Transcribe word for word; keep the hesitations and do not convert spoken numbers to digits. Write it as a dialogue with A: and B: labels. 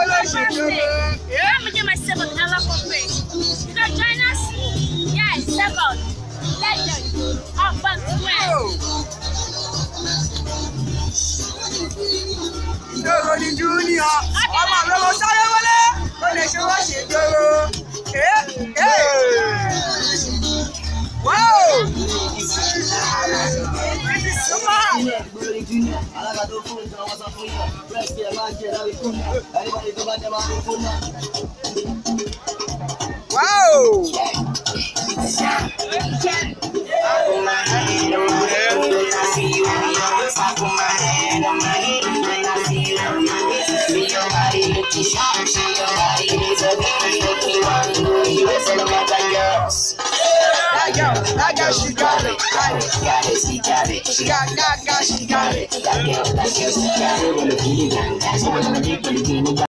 A: I'm gonna get myself another company. You can join us? Yeah, second. Legend. Up and square.
B: Junior, I'm a little sorry. When they show us it, hey, hey. Wow! Wow! That girl, that girl, she got it, got it, got it, she got it, she got, got, got, she got it. That girl, that girl, she got it.